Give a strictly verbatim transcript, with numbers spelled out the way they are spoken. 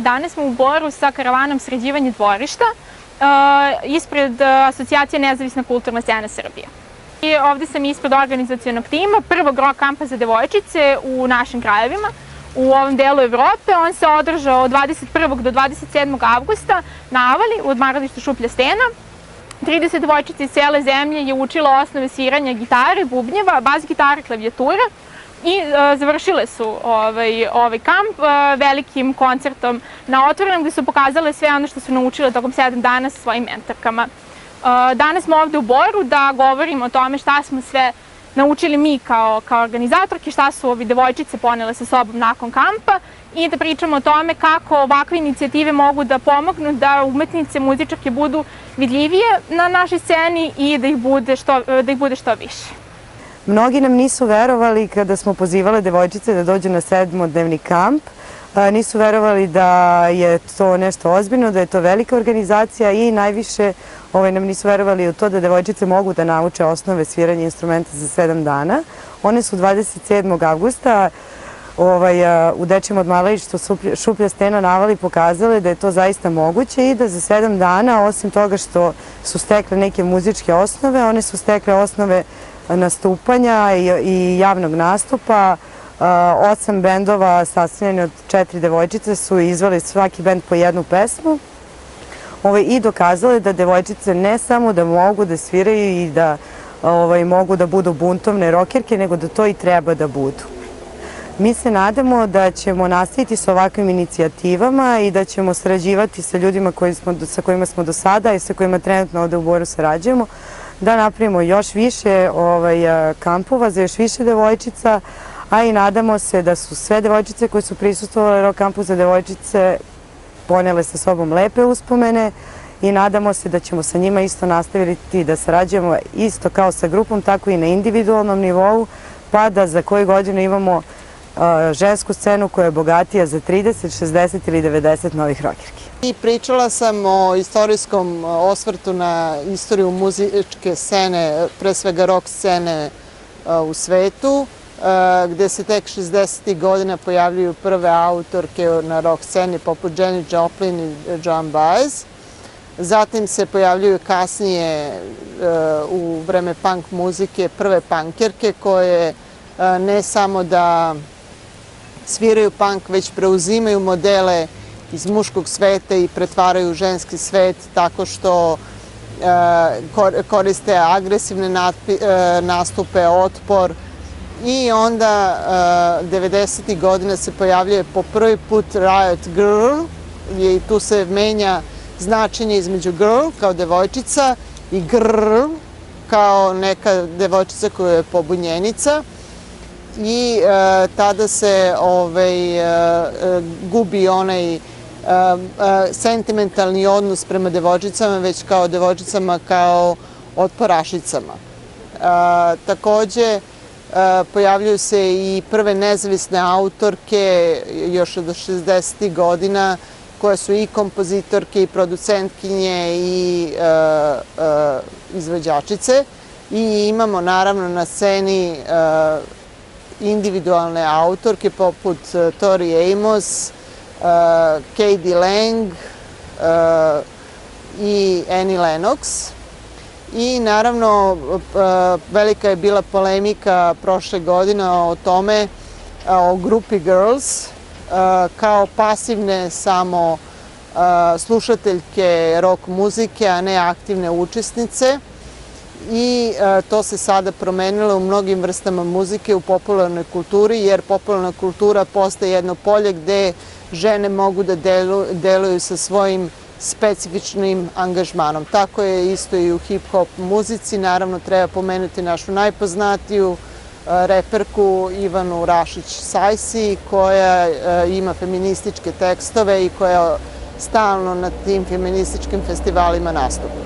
Danas smo u Boru sa karavanom Sređivanje dvorišta ispred Asocijacije Nezavisna kulturna scena Srbije. I ovde sam ispred organizacionog tima prvog rock kampa za devojčice u našim krajevima, u ovom delu Evrope. On se održao od dvadeset prvog do dvadeset sedmog avgusta na Avali u odmaralištu Šuplja stena. trideset devojčica iz cele zemlje je učilo osnove sviranja gitare, bubnjeva, bas gitare, klavijatura i završile su ovaj kamp velikim koncertom na otvorenom gde su pokazale sve ono što su naučile tokom sedam dana sa svojim mentorkama. Danas smo ovde u Boru da govorimo o tome šta smo sve naučili mi kao organizatorke, šta su ovi devojčice ponele sa sobom nakon kampa i da pričamo o tome kako ovakve inicijative mogu da pomognu da umetnice, muzičarke budu vidljivije na našoj sceni i da ih bude što više. Mnogi nam nisu verovali kada smo pozivale devojčice da dođu na sedmodnevni kamp. Nisu verovali da je to nešto ozbiljno, da je to velika organizacija i najviše nam nisu verovali u to da devojčice mogu da nauče osnove sviranja instrumenta za sedam dana. One su dvadeset sedmog avgusta u Dečijem odmaralištu Šuplja stena na Avali pokazale da je to zaista moguće i da za sedam dana, osim toga što su stekle neke muzičke osnove, one su stekle osnove nastupanja i javnog nastupa. Osam bendova sastavljeni od četiri devojčice su izveli svaki bend po jednu pesmu i dokazale da devojčice ne samo da mogu da sviraju i da mogu da budu buntovne rokerke, nego da to i treba da budu. Mi se nadamo da ćemo nastaviti sa ovakvim inicijativama i da ćemo sarađivati sa ljudima sa kojima smo do sada i sa kojima trenutno ovde u Boru sarađujemo, da napravimo još više kampova za još više devojčica, a i nadamo se da su sve devojčice koje su prisustvovale rock kampu za devojčice ponele sa sobom lepe uspomene i nadamo se da ćemo sa njima isto nastaviti da sarađujemo isto kao sa grupom, tako i na individualnom nivou, pa da za koju godinu imamo žensku scenu koja je bogatija za trideset, šezdeset ili devedeset novih rokerki. Pričala sam o istorijskom osvrtu na istoriju muzičke scene, pre svega rock scene u svetu, gde se tek šezdesetih godina pojavljuju prve autorke na rock sceni poput Janis Joplin i Joan Baez. Zatim se pojavljuju kasnije u vreme punk muzike prve punkerke koje ne samo da sviraju punk, već preuzimaju modele iz muškog sveta i pretvaraju u ženski svet tako što koriste agresivne nastupe, otpor. I onda devedesetih godina se pojavljuje po prvi put Riot Grrrl i tu se menja značenje između girl kao devojčica i grrrl kao neka devojčica koja je pobunjenica. I tada se gubi onaj sentimentalni odnos prema devojčicama, već kao devojčicama kao otporašicama. Takođe, pojavljuju se i prve nezavisne autorke još od šezdesetih godina koje su i kompozitorke i producentkinje i izvođačice. I imamo naravno na sceni individualne autorke poput Tori Amos, K.D. Lang i Annie Lennox. I naravno velika je bila polemika prošle godine o tome, o grupi Girls, kao pasivne samo slušateljke rock muzike, a ne aktivne učesnice. I to se sada promenilo u mnogim vrstama muzike u popularnoj kulturi, jer popularna kultura postaje jedno polje gde žene mogu da deluju sa svojim specifičnim angažmanom. Tako je isto i u hip-hop muzici. Naravno, treba pomenuti našu najpoznatiju reperku Ivanu Rašić-Sajsi, koja ima feminističke tekstove i koja stalno na tim feminističkim festivalima nastupa.